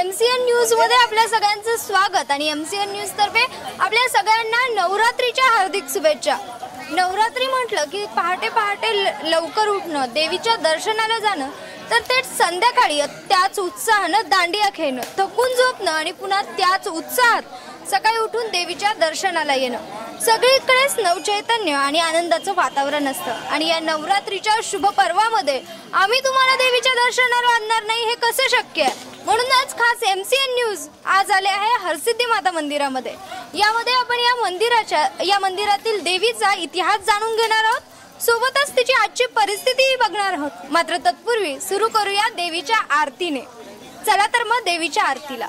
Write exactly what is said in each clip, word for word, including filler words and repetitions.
MCN news मध्ये आपल्या सगळ्यांचं स्वागत आणि एमसीएन न्यूज तर्फे आपल्या सगळ्यांना नवरात्रीच्या हार्दिक शुभेच्छा। नवरात्री म्हटलं की पहाटे पहाटे लवकर उठणं, देवीच्या दर्शनाला जाणं, तर ते संध्याकाळी त्याच उत्साहानं दांडिया खेळणं, थकून झोपणं आणि पुन्हा त्याच उत्साहात सकाळी उठून देवीच्या दर्शनाला येणं। सगळीकडेच नवचैतन्य आणि आनंदाचं वातावरण असतं आणि या नवरात्रीच्या शुभ पर्वामध्ये आम्ही तुम्हाला देवीच्या दर्शनाला आणणार नाही हे कसे शक्य आहे? म्हणूनच खास एमसीएन न्यूज आज आले आहे हरसिद्धी माता मंदिरामध्ये। यामध्ये आपण या मंदिराच्या या मंदिरातील देवीचा इतिहास जाणून घेणार आहोत, सोबतच तिची आजची परिस्थितीही बघणार आहोत। मात्र तत्पूर्वी सुरू करूया देवीच्या आरतीने। चला तर मग देवीच्या आरतीला।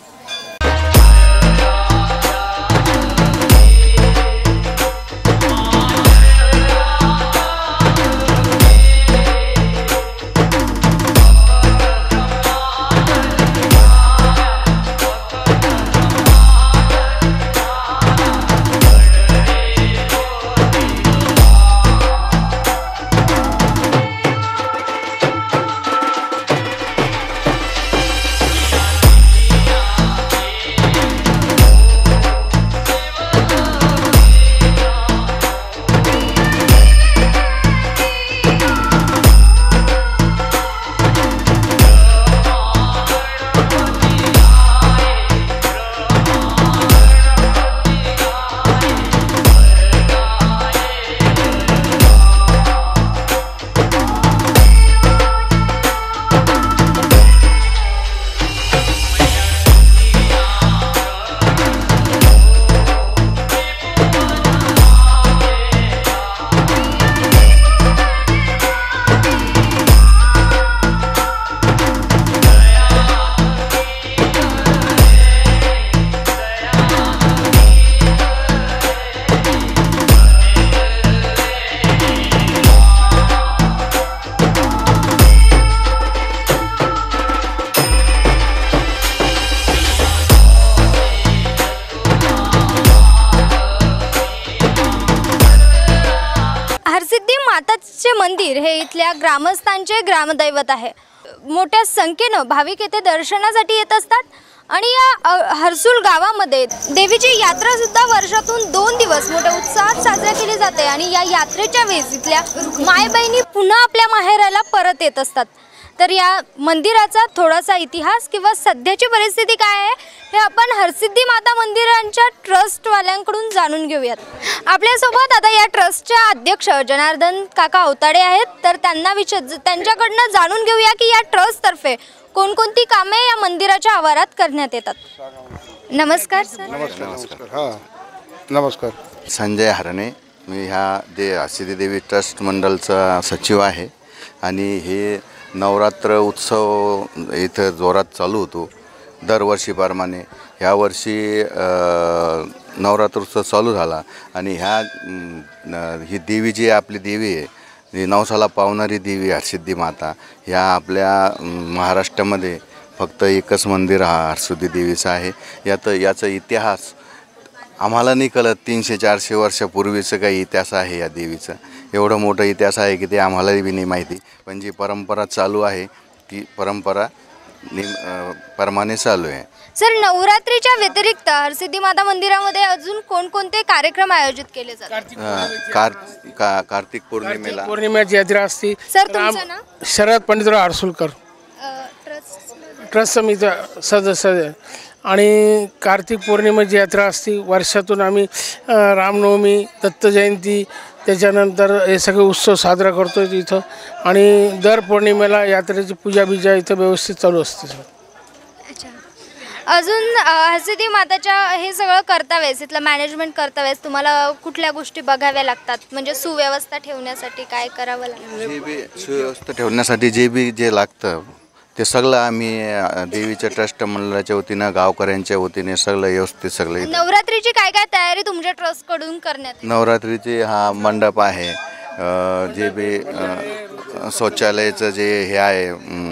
हरसिद्धी माताचे मंदिर हे इथल्या ग्रामस्थांचे ग्रामदैवत आहे। मोठ्या संख्येने भाविक येथे दर्शनासाठी येत असतात आणि या हरसूल गावामध्ये देवीची यात्रा सुद्धा वर्षातून दोन दिवस मोठ्या उत्साहात साजरी केली जाते आणि या यात्रेच्या वेळी इथल्या माय बहिणी पुन्हा आपल्या माहेराला परत येत असतात। तर या मंदिराचा थोडासा इतिहास किंवा सध्याची परिस्थिती काय आहे हे आपण हरसिद्धी माता मंदिरांच्या ट्रस्टवाल्यांकडून जाणून घेऊयात। आपल्यासोबत आता या ट्रस्टच्या अध्यक्ष जनार्दन काका अवताडे आहेत, तर त्यांना विचार त्यांच्याकडनं जाणून घेऊया की या ट्रस्टतर्फे कोणकोणती कामे या मंदिराच्या आवारात करण्यात येतात। नमस्कार सर। नमस्कार नमस्कार हां नमस्कार। संजय हरणे, मी ह्या दे हरसिद्धी देवी ट्रस्ट मंडलचा सचिव आहे आणि हे नवरात्र उत्सव इथं जोरात चालू होतो दरवर्षीप्रमाणे। ह्या वर्षी नवरात्र उत्सव चालू झाला आणि ह्या ही देवी जी आपली देवी आहे, ही नवसाला पावणारी देवी हरसिद्धी माता, ह्या आपल्या महाराष्ट्रामध्ये फक्त एकच मंदिर हा हरसिद्धी देवीचं आहे। यात याचा इतिहास आम्हाला नाही कळत, तीनशे चारशे वर्षापूर्वीचं काही इतिहास आहे या देवीचं। एवढं मोठं इतिहास आहे की ते आम्हालाही बी नाही माहिती, पण जी परंपरा चालू आहे ती परंपरा निम प्रमाणे चालू आहे। सर, नवरात्रीच्या व्यतिरिक्त हरसिद्धी माता मंदिरामध्ये अजून कोणकोणते कार्यक्रम आयोजित केले जातात? कार का कार्तिक पौर्णिमेला पौर्णिमेची यात्रा असते। सर, तुमचं नाव? शरद पंडितराव हरसुलकर, ट्रस्ट समितीचा सदस्य आहे। आणि कार्तिक पौर्णिमेची यात्रा असते वर्षातून। आम्ही रामनवमी, दत्त जयंती, त्याच्यानंतर हे सगळे उत्सव साजरा करतो इथं आणि दर पौर्णिमेला यात्रेची पूजा बिजा इथं व्यवस्थित चालू असते। अच्छा, अजून हरसिद्धी माताच्या हे सगळं करता वेळेस, इथलं मॅनेजमेंट करता वेळेस तुम्हाला कुठल्या गोष्टी बघाव्या लागतात? म्हणजे सुव्यवस्था ठेवण्यासाठी काय करावं लागतं? जे बी सुव्यवस्था ठेवण्यासाठी जे बी जे लागतं ते सगळं आम्ही देवीच्या ट्रस्ट मंडळाच्या वतीनं, गावकऱ्यांच्या वतीने सगळं व्यवस्थित सगळं। नवरात्रीची काय काय तयारी तुमच्या ट्रस्ट कडून करण्यात? नवरात्रीचे हा मंडप आहे, जे बी शौचालयाचं जे हे आहे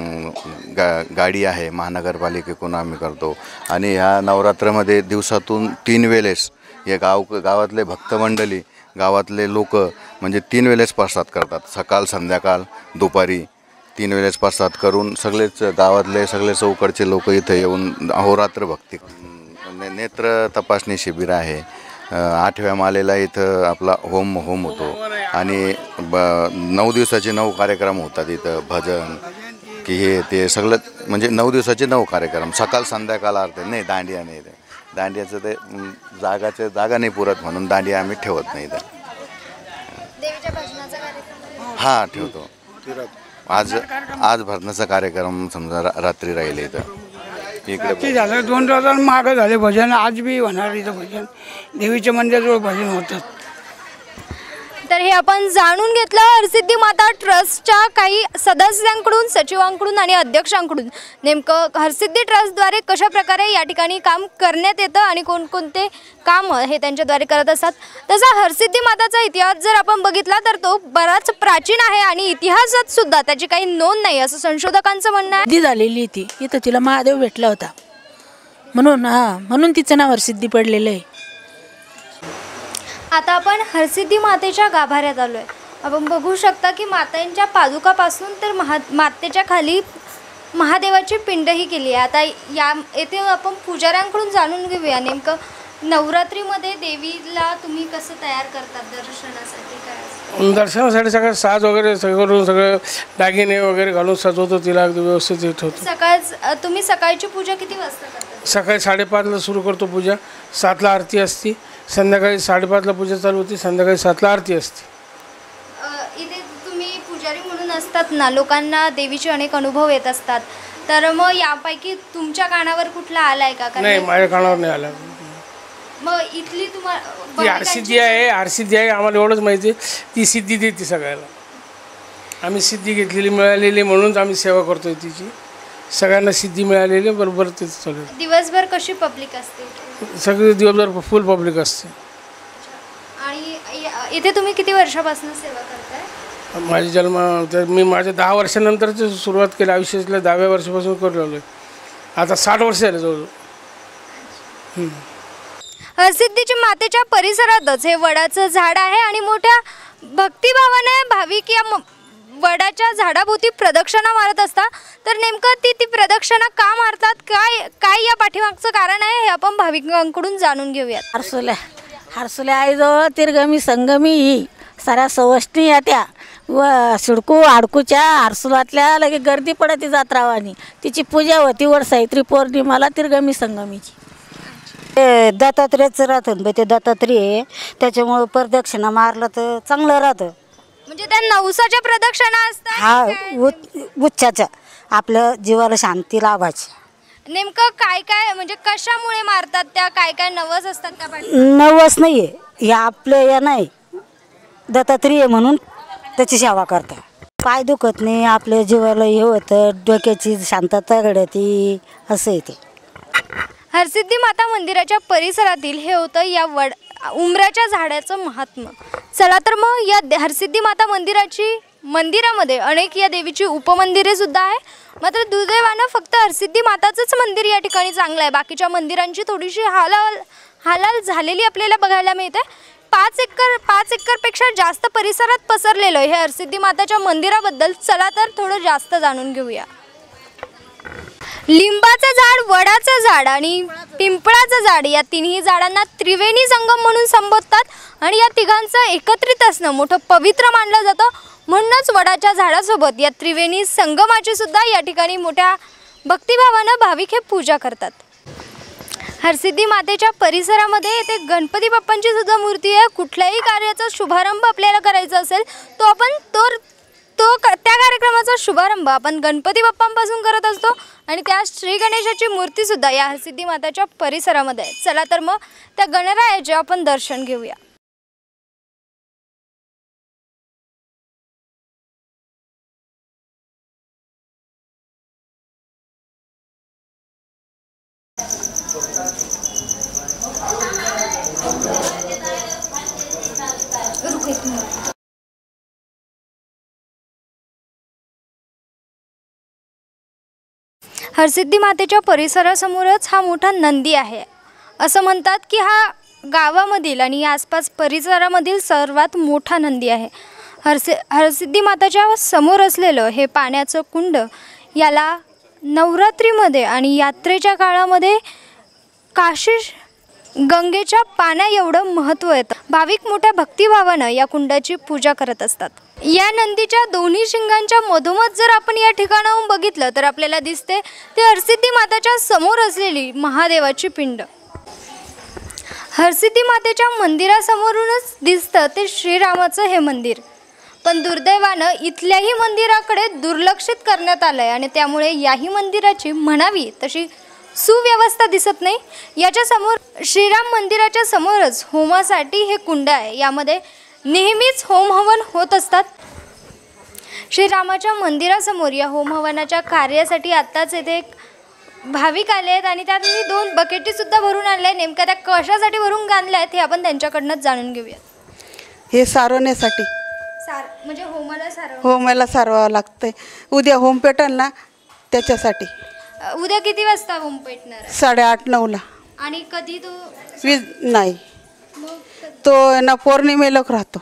गा गाडी आहे महानगरपालिकेकडून आम्ही करतो आणि ह्या नवरात्रामध्ये दिवसातून तीन वेळेस या गाव गावातले भक्तमंडळी, गावातले लोक म्हणजे तीन वेळेस प्रसाद करतात, सकाळ संध्याकाळ दुपारी तीन वेळेस प्रसाद करून सगळेच गावातले सगळे चौकडचे लोक इथं येऊन अहोरात्र भक्ती. ने नेत्र तपासणी शिबिर आहे. आठव्या मालेला इथं आपला होम होम होतो आणि ब नऊ दिवसाचे नऊ कार्यक्रम होतात इथं. भजन की हे ते सगळं म्हणजे नऊ दिवसाचे नऊ कार्यक्रम. सकाळ संध्याकाळ आरती नाही, दांडिया नाही. दांडियाचं ते जागाचं जागा नाही पुरत म्हणून दांडिया आम्ही ठेवत नाही इथं. हां ठेवतो. आज आज भजनाचा कार्यक्रम समजा रा रात्री राहिले इथं. इकडे झालं दोन दिवसां मागं झाले भजन. आज बी होणार इथं भजन. देवीच्या मंदिराजवळ भजन होतात. तर हे आपण जाणून घेतलं हरसिद्धी माता ट्रस्टच्या काही सदस्यांकडून, सचिवांकडून आणि अध्यक्षांकडून नेमकं हरसिद्धी ट्रस्टद्वारे कशा प्रकारे या ठिकाणी काम करण्यात येतं आणि कोणकोणते काम हे त्यांच्याद्वारे करत असतात. तसा हरसिद्धी माताचा इतिहास जर आपण बघितला तर तो बराच प्राचीन आहे आणि इतिहासात सुद्धा त्याची काही नोंद नाही असं संशोधकांचं म्हणणं आहे. सिद्धी झालेली ती इथं, तिला महादेव भेटला होता म्हणून हां म्हणून तिचं नाव हरसिद्धी पडलेलं आहे. आता आपण हरसिद्धी मातेच्या गाभाऱ्यात आलो आहे. आपण बघू शकता की मातांच्या पादुकापासून तर महा मातेच्या खाली महादेवाची पिंडही केली आहे. आता या येथे आपण पुजाऱ्यांकडून जाणून घेऊया नेमकं नवरात्रीमध्ये देवीला तुम्ही कसं तयार करतात दर्शनासाठी. काय दर्शनासाठी सगळं साज वगैरे सगळं करून सगळं दागिने वगैरे घालून सजवतो तिला, अगदी व्यवस्थित ठेवतो. सकाळ तुम्ही सकाळची पूजा किती वाजता करता? सकाळी साडेपाचला सुरू करतो पूजा. सातला आरती असते. संध्याकाळी साडेपाचला पूजा चालू होती. संध्याकाळी सातला आरती असते. इथे तुम्ही पुजारी म्हणून असतात ना, लोकांना देवीचे अनेक अनुभव येत असतात. तर मग यापैकी तुमच्या कानावर कुठला आलाय का? नाही, माझ्या कानावर नाही आला. मग इथली ती तुम्हाला हरसिद्धी आहे. हरसिद्धी आहे आम्हाला एवढंच माहिती आहे. ती सिद्धी देते सगळ्याला. आम्ही सिद्धी घेतलेली मिळालेली म्हणूनच आम्ही सेवा करतोय तिची. सगळ्यांना सिद्धी मिळालेली बरोबर ते चालू. दिवसभर कशी पब्लिक असते? सगळे दिवसभर फुल पब्लिक असते. आणि इथे तुम्ही किती वर्षापासून सेवा करताय? माझी जन्म मी माझ्या दहा वर्षानंतरच सुरुवात केली. आयुष्यातल्या दहाव्या वर्षापासून करू लागलो. आता साठ वर्ष झाले जवळ. हरसिद्धीच्या मातेच्या परिसरातच हे वडाचं झाड आहे आणि मोठ्या भक्तिभावाने भाविक या वडाच्या झाडाभोवती प्रदक्षिणा मारत असतात. तर नेमकं ती ती प्रदक्षिणा का मारतात, काय काय या पाठीमागचं कारण आहे हे आपण भाविकांकडून जाणून घेऊयात. हरसुल्या हरसुल्या आईजवळ तिरगमी संगमी ही साऱ्या सवष्टी येत्या व सिडकू आडकूच्या हरसुलातल्या लगे गर्दी पडती जात्रावानी. तिची पूजा होती वर सावित्री पौर्णिमाला तिरगमी संगमीची. ते दत्तात्रेयचं राहतं बे, ते दत्तात्रेय त्याच्यामुळं प्रदक्षिणा मारलं तर चांगलं राहतं. म्हणजे त्या नवसाच्या प्रदक्षिणा असतात. हा उच्चाच्या आपल्या जीवाला शांती लाभायची. नेमकं काय काय म्हणजे कशामुळे मारतात त्या? काय काय नवस असतात त्या पाठी? नवस नाही आहे हे आपलं, या नाही दत्तात्रेय म्हणून त्याची सेवा करता. पाय दुखत नाही, आपल्या जीवाला हे होतं, डोक्याची शांतता घडती, असं येते. हरसिद्धी माता मंदिराच्या परिसरातील हे होतं या वड उंबराच्या झाडाचं महात्म्य. चला तर मग या हरसिद्धी माता मंदिराची मंदिरामध्ये अनेक या देवीची उपमंदिरे सुद्धा आहे. मात्र दुर्दैवानं फक्त हरसिद्धी माताचंच मंदिर या ठिकाणी चांगलं आहे. बाकीच्या मंदिरांची थोडीशी हालाल हालाल झालेली आपल्याला बघायला मिळते. पाच एकर पाच एकरपेक्षा जास्त परिसरात पसरलेलं हे हरसिद्धी माताच्या मंदिराबद्दल चला तर थोडं जास्त जाणून घेऊया. लिंबाचं झाड, वडाचं झाड आणि पिंपळाचं झाड या तिन्ही झाडांना त्रिवेणी संगम म्हणून संबोधतात आणि या तिघांचं एकत्रित असणं मोठं पवित्र मानलं जातं. म्हणूनच वडाच्या झाडासोबत या त्रिवेणी संगमाची सुद्धा या ठिकाणी मोठ्या भक्तिभावानं भाविक हे पूजा करतात. हरसिद्धी मातेच्या परिसरामध्ये येथे गणपती बाप्पांची सुद्धा मूर्ती आहे. कुठल्याही कार्याचा शुभारंभ आपल्याला करायचा असेल तो आपण तो तो त्या कार्यक्रमाचा शुभारंभ आपण गणपती बाप्पांपासून करत असतो आणि त्या श्री गणेशाची मूर्ती सुद्धा या हरसिद्धी माताच्या परिसरामध्ये आहे. चला तर मग त्या गणरायाचे आपण दर्शन घेऊया. हरसिद्धी मातेच्या परिसरासमोरच हा मोठा नंदी आहे. असं म्हणतात की हा गावामधील आणि आसपास परिसरामधील सर्वात मोठा नंदी आहे. हरसि हरसिद्धी माताच्या समोर असलेलं हे पाण्याचं कुंड याला नवरात्रीमध्ये आणि यात्रेच्या काळामध्ये काशी गंगेच्या पाण्या एवढं महत्त्व येतं. भाविक मोठ्या भक्तिभावानं या कुंडाची पूजा करत असतात. या नंदीच्या दोन्ही शिंगांच्या मधोमध जर आपण या ठिकाणाहून बघितलं तर आपल्याला दिसते ते हरसिद्धी माताच्या समोर असलेली महादेवाची पिंड. हरसिद्धी मातेच्या मंदिरासमोरूनच दिसतं ते श्रीरामाचं हे मंदिर, पण दुर्दैवानं इथल्याही मंदिराकडे दुर्लक्षित करण्यात आलं आहे आणि त्यामुळे याही मंदिराची म्हणावी तशी सुव्यवस्था दिसत नाही. याच्या समोर श्रीराम मंदिराच्या समोरच होमासाठी हे कुंड आहे. यामध्ये नेहमीच होम हवन होत असतात. श्रीरामाच्या मंदिरासमोर या होम हवनाच्या कार्यासाठी आत्ताच येथे एक भाविक आले आहेत आणि त्यात मी दोन बकेटीसुद्धा भरून आणले आहे. नेमक्या त्या कशासाठी भरून आणल्या आहेत हे आपण त्यांच्याकडनंच जाणून घेऊया. हे सारवण्यासाठी. सार म्हणजे होमाला सार होमाला सारवावं लागतंय. उद्या होम पेटल ना त्याच्यासाठी. उद्या किती वाजता होम पेटणार? साडेआठ नऊला. आणि कधी तो वीज नाही तो ना पौर्णिमेलोक राहतो.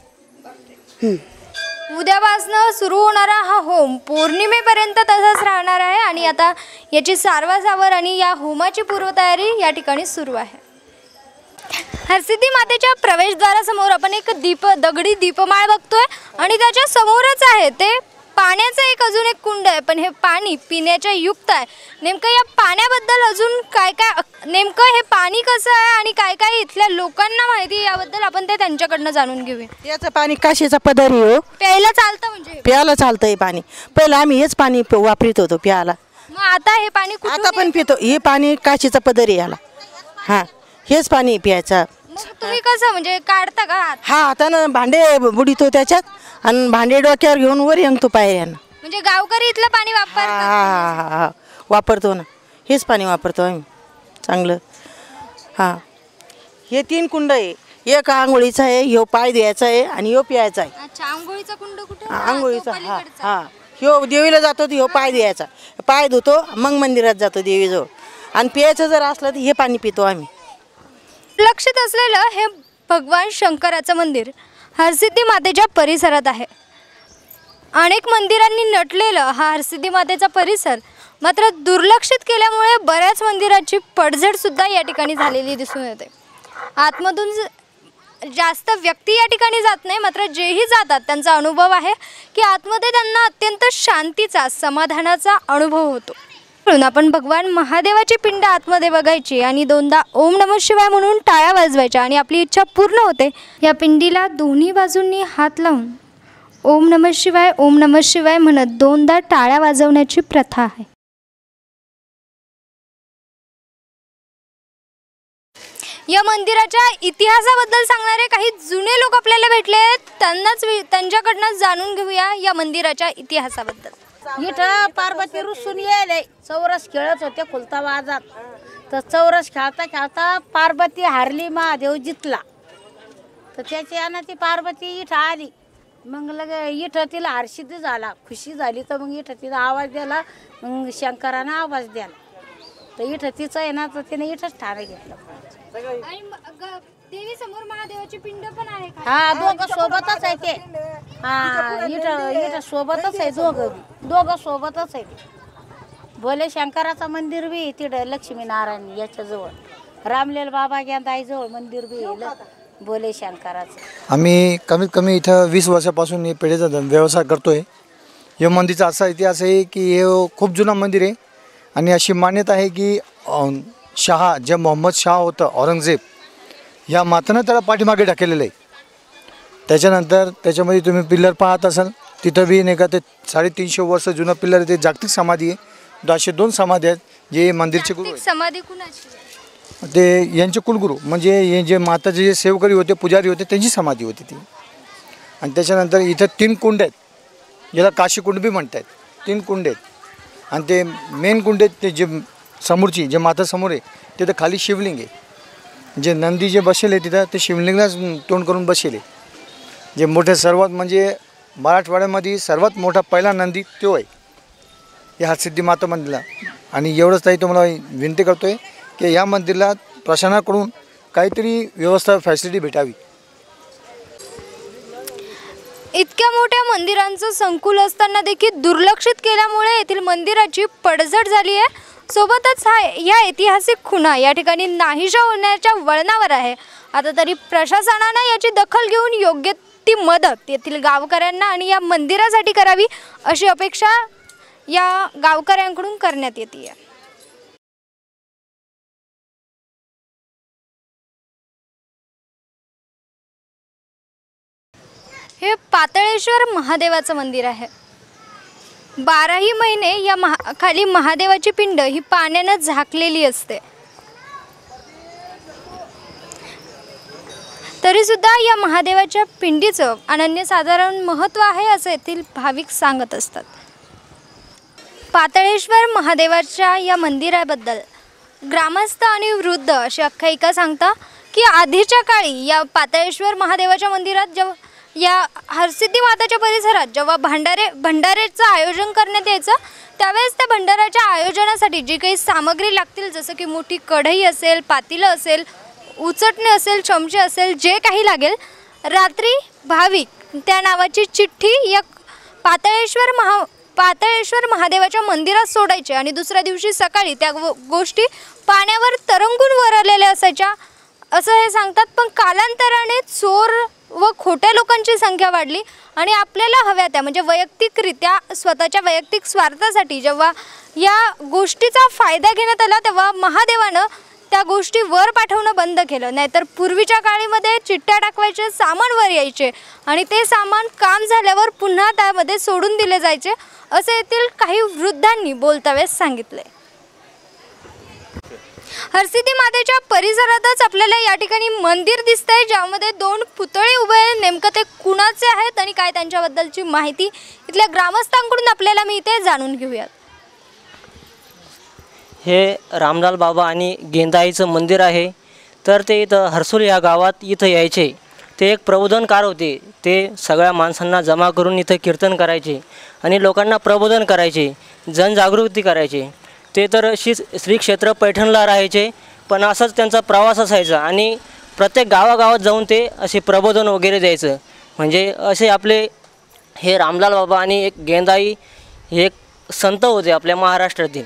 उद्यापासनं सुरू होणारा हा होम पौर्णिमेपर्यंत तसाच राहणार आहे आणि आता याची सारवासावर आणि या होमाची पूर्वतयारी या ठिकाणी सुरू आहे. हरसिद्धी मातेच्या प्रवेशद्वारासमोर आपण एक दीप दगडी दीपमाळ बघतोय आणि त्याच्या समोरच आहे ते पाण्याचं एक अजून एक कुंड आहे, पण हे पाणी पिण्याच्या युक्त आहे. नेमकं या पाण्याबद्दल अजून काय काय, नेमकं हे पाणी कसं आहे आणि काय काय इथल्या लोकांना माहिती याबद्दल आपण ते त्यांच्याकडनं जाणून घेऊया. याचं पाणी काशीचा पदरी हो, प्यायला चालतं म्हणजे प्यायला चालतं हे पाणी. पहिलं आम्ही हेच पाणी प- वापरत होतो प्यायला. मग आता हे पाणी कुठून आता पण पितो. हे पाणी काशीचा पदरी याला. हां हेच पाणी प्यायचं. मग तुम्ही कसं म्हणजे काढता का हात? हा हातानं भांडे बुडीतो त्याच्यात आणि भांडे डोक्यावर घेऊन वर येतो पायऱ्यानं. म्हणजे गावकरी इथलं पाणी हा वापरतात? हा हा हा वापरतो ना. हेच पाणी वापरतो आम्ही चांगलं. हां हे तीन कुंड आहे. एक आंघोळीचा आहे, ह्यो पाय द्यायचा आहे आणि ह्यो प्यायचा आहे. अच्छा, आंघोळीचा कुंड कुठे? आंघोळीचा हा हा ह्यो देवीला जातो ह्यो पाय द्यायचा. पाय धुतो मग मंदिरात जातो देवीजवळ. आणि प्यायचं जर असलं तर हे पाणी पितो आम्ही. लक्षित असलेलं हे भगवान शंकराचं मंदिर हरसिद्धी मातेच्या परिसरात आहे. अनेक मंदिरांनी नटलेलं हा हरसिद्धी मातेचा परिसर मात्र दुर्लक्षित केल्यामुळे बऱ्याच मंदिराची पडझडसुद्धा या ठिकाणी झालेली दिसून येते. आतमधून जास्त व्यक्ती या ठिकाणी जात नाही, मात्र जेही जातात त्यांचा अनुभव आहे की आतमध्ये त्यांना अत्यंत शांतीचा, समाधानाचा अनुभव होतो. म्हणून आपण भगवान महादेवाची पिंड आतमध्ये बघायची आणि दोनदा ओम नमः शिवाय म्हणून टाळ्या वाजवायच्या आणि आपली इच्छा पूर्ण होते. या पिंडीला दोन्ही बाजूंनी हात लावून ओम नमः शिवाय ओम नमः शिवाय म्हणत दोनदा टाळ्या वाजवण्याची प्रथा आहे. या मंदिराच्या इतिहासाबद्दल सांगणारे काही जुने लोक आपल्याला भेटले आहेत. त्यांनाच त्यांच्याकडनं जाणून घेऊया या मंदिराच्या इतिहासाबद्दल. इथं पार्वती रुसून येले चौरस खेळत होते खुलता वाजात. तर चौरस खेळता खेळता पार्वती हारली, महादेव जितला. तर त्याच्यानं ती पार्वती इथं आली. मग लगे इथं तिला हर्षित झाला, खुशी झाली. तर मग इथं तिला आवाज दिला. मग शंकरानं आवाज दिला. तर इथं तिचं आहे ना, तर तिने इथंच ठाणे घेतलं. देवी समोर महादेवाची पिंड पण आहे का? हा दोघं सोबतच आहे ते. हा इथं इथं सोबतच आहे दोघं दोघं सोबतच आहे. भोले शंकराचं मंदिर बी तिथं लक्ष्मीनारायण याच्याजवळ, रामलेल बाबा गेंदाईजवळ मंदिर बी भोले शंकराचं. आम्ही कमीत कमी इथं वीस वर्षापासून हे पेढेचा व्यवसाय करतो आहे. या मंदिरचा असा इतिहास आहे की हे खूप जुना मंदिर आहे आणि अशी मान्यता आहे की शहा जे मोहम्मद शाह होतं, औरंगजेब या मातानं त्याला पाठीमागे ढकललेलं आहे. त्याच्यानंतर त्याच्यामध्ये तुम्ही पिल्लर पाहत असाल, तिथं बी नाही का ते साडेतीनशे वर्ष जुनं पिल्लर आहे. ते जागतिक समाधी आहे. असे दोन समाधी आहेत जे मंदिरचे गुरु आहेत. समाधी कुणाची? ते यांचे कुलगुरू म्हणजे हे जे माताचे जे सेवकरी होते, पुजारी होते, त्यांची समाधी होती ती. आणि त्याच्यानंतर इथं तीन कुंड आहेत, ज्याला काशी कुंड बी म्हणतात. तीन कुंड आहेत आणि ते मेन कुंड आहेत ते जे समोरची जे माता समोर आहे तिथं खाली शिवलिंग आहे. जे नंदी जे बसेल आहे तिथं ते शिवलिंगाच तोंड करून बसेल आहे. जे मोठे सर्वात म्हणजे मराठवाड्यामध्ये सर्वात मोठा पहिला नंदी तो आहे या हरसिद्धी माता मंदिरला. आणि एवढंच ताई तुम्हाला विनंती करतो आहे की या मंदिराला प्रशासनाकडून काहीतरी व्यवस्था फॅसिलिटी भेटावी. इतक्या मोठ्या मंदिरांचं संकुल असताना देखील दुर्लक्षित केल्यामुळे येथील मंदिराची पडझड झाली आहे. सोबतच हा या ऐतिहासिक खुणा या ठिकाणी नाहीशा होण्याच्या वळणावर आहे. आता तरी प्रशासनानं याची दखल घेऊन योग्य ती मदत येथील गावकऱ्यांना आणि या मंदिरासाठी करावी अशी अपेक्षा या गावकऱ्यांकडून करण्यात येते. हे पाताळेश्वर महादेवाचं मंदिर आहे. बाराही महिने या महा खाली महादेवाची पिंड ही पाण्यानं झाकलेली असते. तरीसुद्धा या महादेवाच्या पिंडीचं अनन्यसाधारण महत्त्व आहे असं येथील भाविक सांगत असतात. पाताळेश्वर महादेवाच्या या मंदिराबद्दल ग्रामस्थ आणि वृद्ध अशी आख्यायिका सांगता की आधीच्या काळी या पाताळेश्वर महादेवाच्या मंदिरात जेव्हा या हरसिद्धी माताच्या परिसरात जेव्हा भंडारे भंडाऱ्याचं आयोजन करण्यात यायचं त्यावेळेस त्या भंडाऱ्याच्या आयोजनासाठी जी काही सामग्री लागतील जसं की मोठी कढई असेल, पातेलं असेल, उचटणे असेल, चमचे असेल, जे काही लागेल रात्री भाविक त्या नावाची चिठ्ठी या पाताळेश्वर महा पाताळेश्वर महादेवाच्या मंदिरात सोडायचे आणि दुसऱ्या दिवशी सकाळी त्या गोष्टी पाण्यावर तरंगून वर आलेल्या असायच्या असं हे सांगतात. पण कालांतराने चोर व खोट्या लोकांची संख्या वाढली आणि आपल्याला हव्या त्या म्हणजे वैयक्तिकरित्या स्वतःच्या वैयक्तिक स्वार्थासाठी जेव्हा या गोष्टीचा फायदा घेण्यात आला तेव्हा महादेवानं त्या गोष्टी वर पाठवणं बंद केलं. नाहीतर पूर्वीच्या काळीमध्ये चिठ्ठ्या टाकवायचे, सामान वर यायचे आणि ते सामान काम झाल्यावर पुन्हा त्यामध्ये सोडून दिले जायचे असे येथील काही वृद्धांनी बोलतावेळेस सांगितले. हरसिद्धी मातेच्या परिसरातच आपल्याला या ठिकाणी मंदिर दिसतंय ज्यामध्ये दोन पुतळे उभे आहेत. नेमकं ते कुणाचे आहेत आणि काय त्यांच्याबद्दलची माहिती इथल्या ग्रामस्थांकडून आपल्याला मिळते जाणून घेऊयात. हे रामलाल बाबा आणि गेंदाईचं मंदिर आहे. तर ते इथं हरसूल या गावात इथं यायचे. ते एक प्रबोधनकार होते. ते सगळ्या माणसांना जमा करून इथं कीर्तन करायचे आणि लोकांना प्रबोधन करायचे, जनजागृती करायचे. ते तर श्री श्री क्षेत्र पैठणला राहायचे. पण असाच त्यांचा प्रवास असायचा आणि प्रत्येक गावागावात जाऊन ते असे प्रबोधन वगैरे द्यायचं. म्हणजे असे आपले हे रामलाल बाबा आणि एक गेंदाई हे एक संत होते आपल्या महाराष्ट्रातील.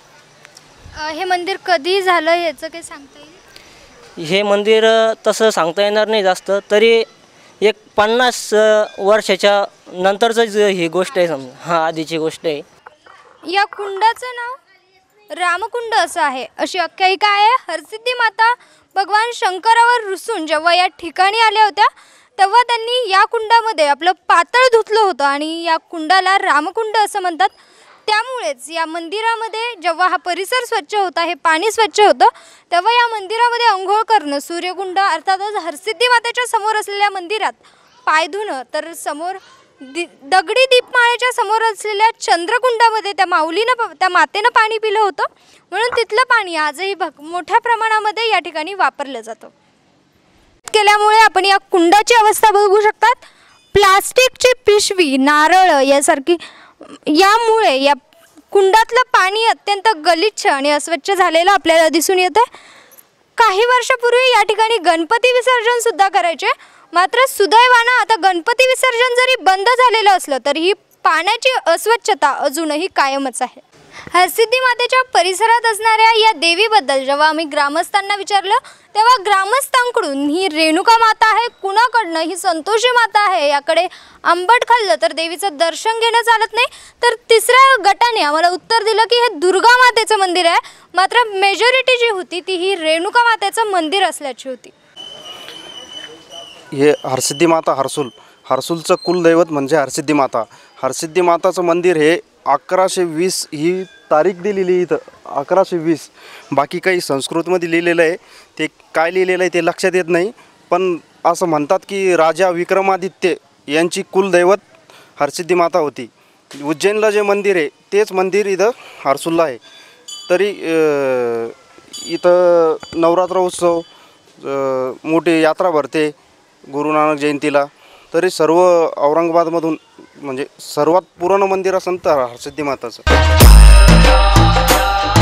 हे मंदिर कधी झालं याचं काही सांगता येईल? हे मंदिर तसं सांगता येणार नाही जास्त, तरी एक पन्नास वर्षाच्या नंतरचं ही गोष्ट आहे समजा. हां, आधीची गोष्ट आहे. या कुंडाचं नाव रामकुंड असं आहे अशी आख्यायिका आहे. हरसिद्धी माता भगवान शंकरावर रुसून जेव्हा या ठिकाणी आल्या होत्या तेव्हा त्यांनी या कुंडामध्ये आपलं पातळ धुतलं होतं आणि या कुंडाला रामकुंड असं म्हणतात. त्यामुळेच या मंदिरामध्ये जेव्हा हा परिसर स्वच्छ होता, हे पाणी स्वच्छ होतं, तेव्हा या मंदिरामध्ये अंघोळ करणं, सूर्यकुंड अर्थातच हरसिद्धी मातेच्या समोर असलेल्या मंदिरात पाय धुणं, तर समोर दि दगडी दीपमाळेच्या समोर असलेल्या चंद्रकुंडामध्ये त्या माऊलीनं त्या मातेनं पाणी पिलं होतं. म्हणून तिथलं पाणी आजही भग मोठ्या प्रमाणामध्ये या ठिकाणी वापरलं जातं. केल्यामुळे आपण या कुंडाची अवस्था बघू शकतात. प्लास्टिकची पिशवी, नारळ यासारखी यामुळे या कुंडातलं पाणी अत्यंत गलिच्छ आणि अस्वच्छ झालेलं आपल्याला दिसून येतं. काही वर्षापूर्वी या ठिकाणी गणपती विसर्जन सुद्धा करायचे. मात्र सुदैवानं आता गणपती विसर्जन जरी बंद झालेलं असलं तरी ही पाण्याची अस्वच्छता अजूनही कायमच आहे. हरसिद्धी मातेच्या परिसरात असणाऱ्या या देवीबद्दल जेव्हा आम्ही ग्रामस्थांना विचारलं तेव्हा ग्रामस्थांकडून ही रेणुका माता आहे, कुणाकडनं ही संतोषी माता आहे, याकडे आंबट खाल्लं तर देवीचं दर्शन घेणं चालत नाही. तर तिसऱ्या गटाने आम्हाला उत्तर दिलं की हे दुर्गा मातेचं मंदिर आहे. मात्र मेजॉरिटी जी होती ती ही रेणुका मातेचं मंदिर असल्याची होती. हे हरसिद्धी माता हरसूल हरसूलचं कुलदैवत म्हणजे हरसिद्धी माता. हरसिद्धी माताचं मंदिर हे अकराशे वीस ही तारीख दिलेली इथं, अकराशे वीस. बाकी काही संस्कृतमध्ये लिहिलेलं आहे, ते काय लिहिलेलं आहे ते लक्षात येत नाही. पण असं म्हणतात की राजा विक्रमादित्य यांची कुलदैवत हरसिद्धी माता होती. उज्जैनला जे मंदिर आहे तेच मंदिर इथं हरसूलला आहे. तरी इथं नवरात्र उत्सव, मोठी यात्रा भरते गुरु नानक जयंतीला. तरी सर्व औरंगाबादमधून म्हणजे सर्वात पुराणं मंदिर असेल तर हरसिद्धी माताचं.